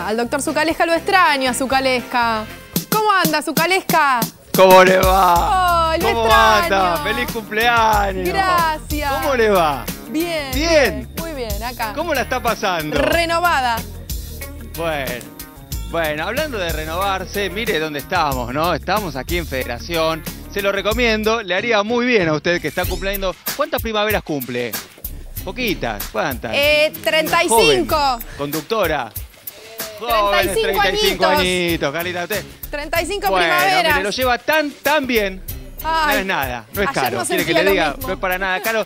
Al doctor Zucalesca lo extraño, a Zucalesca. ¿Cómo anda, Zucalesca? ¿Cómo le va? ¡Oh, lo ¿Cómo extraño! anda? ¡Feliz cumpleaños! Gracias. ¿Cómo le va? Bien. ¿Bien? Muy bien, acá. ¿Cómo la está pasando? Renovada. Bueno, hablando de renovarse, mire dónde estamos, ¿no? Estamos aquí en Federación. Se lo recomiendo, le haría muy bien a usted que está cumpliendo. ¿Cuántas primaveras cumple? Poquitas, ¿cuántas? 35. Joven, conductora. Jóvenes, 35 añitos, Carlita, usted. 35 Bueno, primaveras. mire, lo lleva tan bien. Ay, No es nada, no es ayer caro. no ¿Quiere que sentía le lo diga? mismo. No es para nada caro.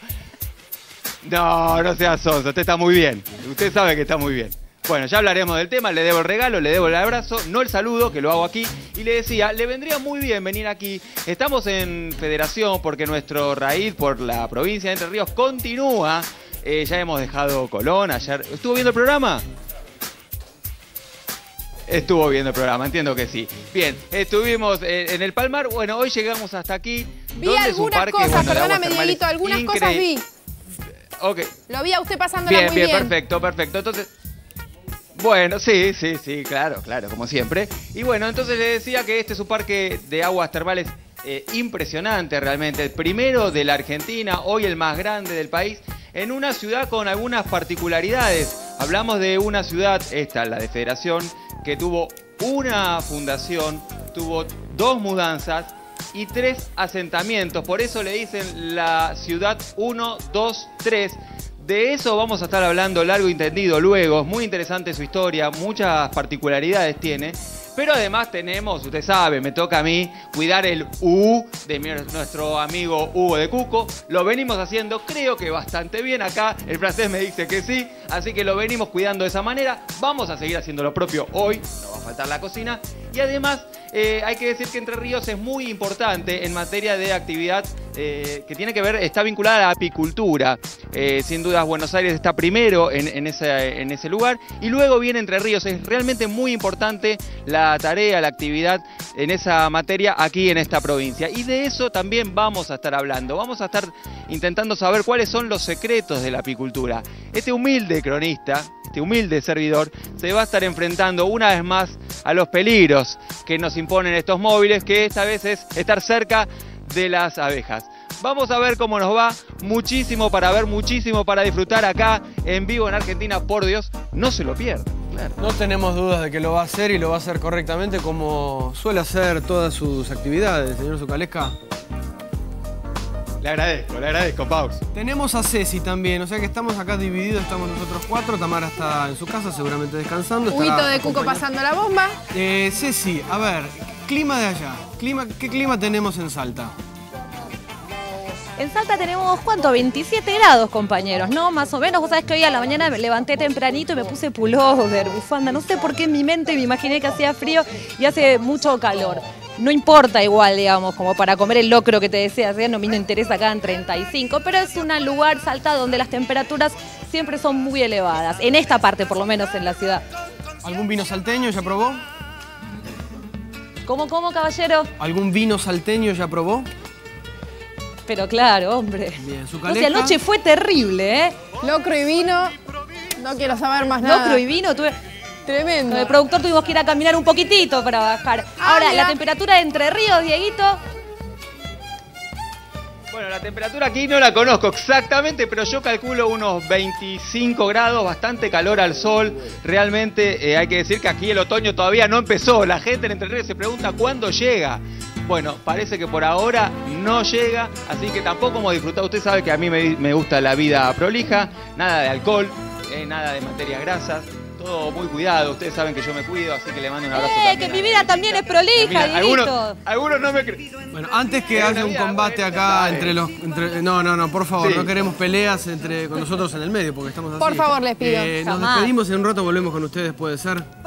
No sea sonso, usted está muy bien. Usted sabe que está muy bien. Bueno, ya hablaremos del tema, le debo el regalo, le debo el abrazo, no el saludo, que lo hago aquí. Y le decía, le vendría muy bien venir aquí. Estamos en Federación porque nuestro raíz por la provincia de Entre Ríos continúa. Ya hemos dejado Colón ayer. ¿Estuvo viendo el programa? Estuvo viendo el programa, entiendo que sí. Bien, estuvimos en el Palmar. Bueno, hoy llegamos hasta aquí. Vi algunas cosas, perdóname, Dieguito, algunas cosas vi. Ok. Lo vi a usted pasándola Bien, muy bien, bien. perfecto. Entonces, bueno, sí, claro, como siempre. Y bueno, entonces le decía que este es un parque de aguas termales impresionante realmente. El primero de la Argentina, hoy el más grande del país, en una ciudad con algunas particularidades. Hablamos de una ciudad, esta, la de Federación, que tuvo una fundación, tuvo 2 mudanzas y 3 asentamientos. Por eso le dicen la ciudad 1, 2, 3. De eso vamos a estar hablando largo y tendido luego. Es muy interesante su historia, muchas particularidades tiene. Pero además tenemos, usted sabe, me toca a mí cuidar el U de nuestro amigo Hugo de Cuco. Lo venimos haciendo, creo que bastante bien acá. El francés me dice que sí, así que lo venimos cuidando de esa manera. Vamos a seguir haciendo lo propio hoy, no va a faltar la cocina. Y además hay que decir que Entre Ríos es muy importante en materia de actividad que tiene que ver, está vinculada a la apicultura. Sin dudas Buenos Aires está primero en ese lugar y luego viene Entre Ríos. Es realmente muy importante la tarea, la actividad en esa materia aquí en esta provincia. Y de eso también vamos a estar hablando. Vamos a estar intentando saber cuáles son los secretos de la apicultura. Este humilde cronista, este humilde servidor, se va a estar enfrentando una vez más a los peligros que nos imponen estos móviles, que esta vez es estar cerca de las abejas. Vamos a ver cómo nos va, muchísimo para ver, muchísimo para disfrutar acá en vivo en Argentina. Por Dios, no se lo pierdan. Claro. No tenemos dudas de que lo va a hacer y lo va a hacer correctamente como suele hacer todas sus actividades, señor Zucalesca. Le agradezco, Paus. Tenemos a Ceci también, o sea que estamos acá divididos, estamos nosotros 4. Tamara está en su casa, seguramente descansando. Huguito de Cuco pasando la bomba. Ceci, a ver, clima de allá. ¿Qué clima tenemos en Salta? En Salta tenemos, ¿cuánto? 27 grados, compañeros, ¿no? Más o menos. Vos sabés que hoy a la mañana me levanté tempranito y me puse pullover, bufanda. No sé por qué en mi mente me imaginé que hacía frío y hace mucho calor. No importa igual, digamos, como para comer el locro que te deseas, ¿eh? No me interesa acá en 35, pero es un lugar, Salta, donde las temperaturas siempre son muy elevadas. En esta parte, por lo menos, en la ciudad. ¿Algún vino salteño ya probó? ¿Cómo, caballero? ¿Algún vino salteño ya probó? Pero claro, hombre. Bien, No sé, anoche fue terrible, ¿eh? Locro y vino, no quiero saber más nada. Locro y vino, tuve... Tremendo. Con el productor tuvimos que ir a caminar un poquitito para bajar. Ahora, mira. la temperatura de Entre Ríos, Dieguito. Bueno, la temperatura aquí no la conozco exactamente, pero yo calculo unos 25 grados, bastante calor al sol. Realmente hay que decir que aquí el otoño todavía no empezó. La gente en Entre Ríos se pregunta cuándo llega. Bueno, parece que por ahora no llega, así que tampoco hemos disfrutado. Usted sabe que a mí me gusta la vida prolija, nada de alcohol, nada de materias grasas. Todo muy cuidado, ustedes saben que yo me cuido, así que le mando un abrazo también. Que mi vida también es prolija, Mira, Dieguito. algunos no me creen. Bueno, antes que haya un combate acá entre los... No, por favor, Sí. no queremos peleas con nosotros en el medio, porque estamos así. Por favor, les pido. Nos Jamás. despedimos en un rato, volvemos con ustedes, puede ser.